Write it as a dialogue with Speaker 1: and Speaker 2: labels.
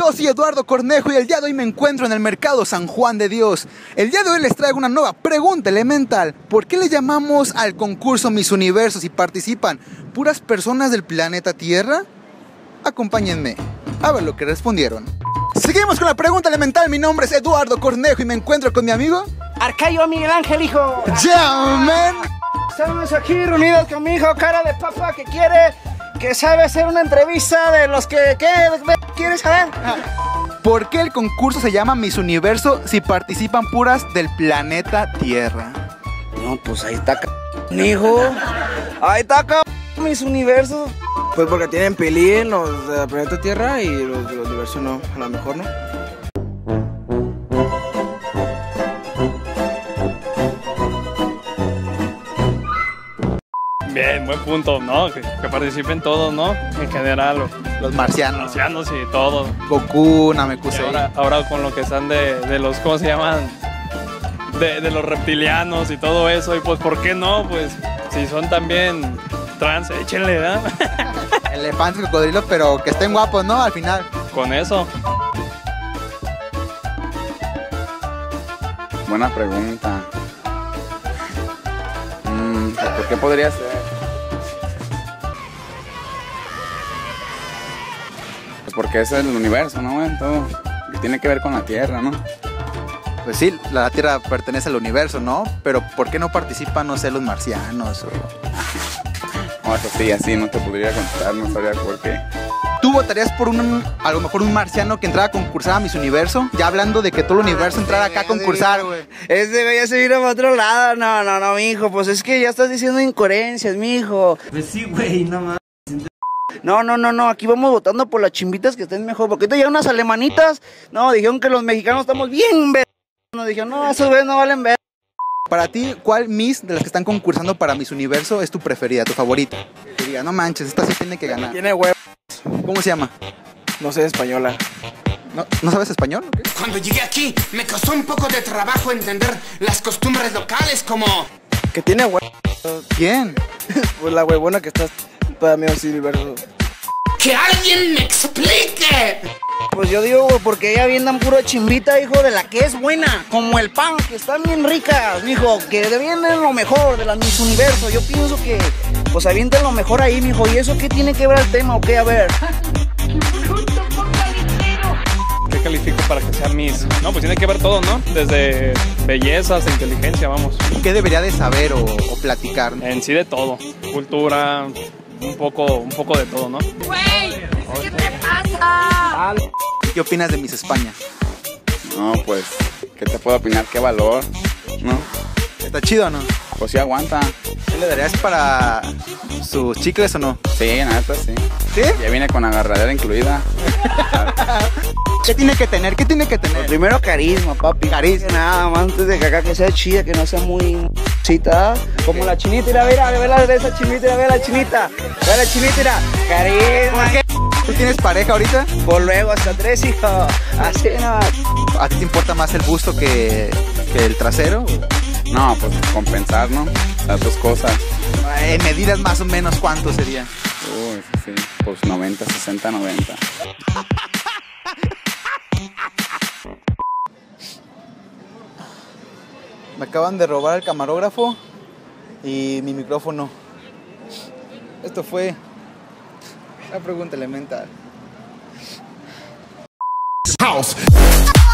Speaker 1: Yo soy Eduardo Cornejo y el día de hoy me encuentro en el mercado San Juan de Dios. El día de hoy les traigo una nueva pregunta elemental. ¿Por qué le llamamos al concurso Miss Universo si participan puras personas del planeta Tierra? Acompáñenme a ver lo que respondieron. Seguimos con la pregunta elemental. Mi nombre es Eduardo Cornejo y me encuentro con mi amigo
Speaker 2: Arcayo Miguel Ángel, hijo.
Speaker 1: Yeah, man.
Speaker 2: Estamos aquí reunidos con mi hijo, cara de papa, que sabe hacer una entrevista de los que ¿quieres saber?
Speaker 1: ¿Por qué el concurso se llama Miss Universo si participan puras del planeta Tierra?
Speaker 2: No, pues ahí está, hijo. Ahí está, Miss Universo.
Speaker 3: Pues porque tienen peli los del planeta Tierra y los del universo no, a lo mejor no.
Speaker 4: Bien, buen punto, ¿no? Que participen todos, ¿no? En general,
Speaker 1: Los marcianos.
Speaker 4: marcianos y todo.
Speaker 1: Goku,
Speaker 4: Y
Speaker 1: Namekusei.
Speaker 4: ahora con lo que están de los, ¿cómo se llaman? De los reptilianos y todo eso. Y pues, ¿por qué no? Pues, si son también trans, échenle, ¿verdad?
Speaker 1: Elefantes, cocodrilos, pero que estén guapos, ¿no? Al final.
Speaker 4: Con eso.
Speaker 5: Buena pregunta. ¿Por qué podría ser? Pues porque es el universo, ¿no, güey? Todo que tiene que ver con la Tierra, ¿no?
Speaker 1: Pues sí, la Tierra pertenece al universo, ¿no? Pero ¿por qué no participan, no sé, los marcianos?
Speaker 5: O eso sí, así no te podría contar, no sabría por qué.
Speaker 1: ¿Tú votarías por a lo mejor un marciano que entrara a concursar a Miss Universo? Ya hablando de que todo el universo entrara acá a concursar, güey.
Speaker 2: Ese güey ya se vino para otro lado. No, mijo, pues es que ya estás diciendo incoherencias, mijo.
Speaker 3: Pues sí, güey, no mames.
Speaker 2: No, aquí vamos votando por las chimbitas que estén mejor. Porque ahorita ya unas alemanitas, no, dijeron que los mexicanos estamos bien ver. Nos dijeron, no, esos güeyes no valen ver.
Speaker 1: Para ti, ¿cuál Miss de las que están concursando para Miss Universo es tu preferida, tu favorita? Que diga, no manches, esta sí tiene que ganar.
Speaker 3: Tiene huevo.
Speaker 1: ¿Cómo se llama?
Speaker 3: No sé española.
Speaker 1: ¿No sabes español? ¿O qué?
Speaker 6: Cuando llegué aquí, me costó un poco de trabajo entender las costumbres locales como...
Speaker 3: Que tiene huevo.
Speaker 1: ¿Quién?
Speaker 3: Pues la huevona que está para mí así universo.
Speaker 6: ¡Que alguien me explique!
Speaker 2: Pues yo digo, güey, porque ella vienen puro chimbita, hijo, de la que es buena. Como el pan, que están bien ricas, mijo. Que vienen lo mejor de las Miss Universo. Yo pienso que, pues avienten lo mejor ahí, mijo. ¿Y eso qué tiene que ver el tema o qué? A ver.
Speaker 4: ¿Qué califico para que sea Miss? No, pues tiene que ver todo, ¿no? Desde belleza hasta inteligencia, vamos.
Speaker 1: ¿Qué debería de saber o platicar?
Speaker 4: En sí de todo. Cultura, un poco de todo, ¿no?
Speaker 7: ¿Qué te pasa?
Speaker 1: ¿Qué opinas de Miss España?
Speaker 5: No, pues, ¿qué te puedo opinar? ¿Qué valor? ¿No?
Speaker 1: ¿Está chido o no?
Speaker 5: Pues sí aguanta.
Speaker 1: ¿Qué le darías para sus chicles o no?
Speaker 5: Sí, neta, sí.
Speaker 1: ¿Sí?
Speaker 5: Ya viene con agarradera incluida.
Speaker 1: ¿Qué tiene que tener? ¿Qué tiene que tener?
Speaker 2: Primero carisma, papi.
Speaker 1: Carisma.
Speaker 2: Nada más antes de que acá que sea chida, que no sea muy cita. Como la chinita, mira, ve esa chinita, ve la chinita. Ve la chinita, mira. Carisma.
Speaker 1: ¿Por qué? ¿Tú tienes pareja ahorita?
Speaker 2: Por luego hasta 3, hijo. Así no.
Speaker 1: ¿A ti te importa más el busto que el trasero?
Speaker 5: No, pues compensar, ¿no? Las dos cosas.
Speaker 1: En medidas más o menos, ¿cuánto sería?
Speaker 5: Uy, sí, pues 90, 60, 90.
Speaker 1: Me acaban de robar el camarógrafo y mi micrófono. Esto fue una pregunta elemental.
Speaker 6: House.